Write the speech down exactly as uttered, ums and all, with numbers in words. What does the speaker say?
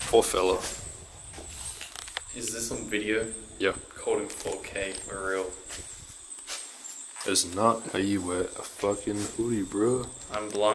Poor fella. Is this on video? Yeah. Recording four K, for real. It's not how you wear a fucking hoodie, bro. I'm blind.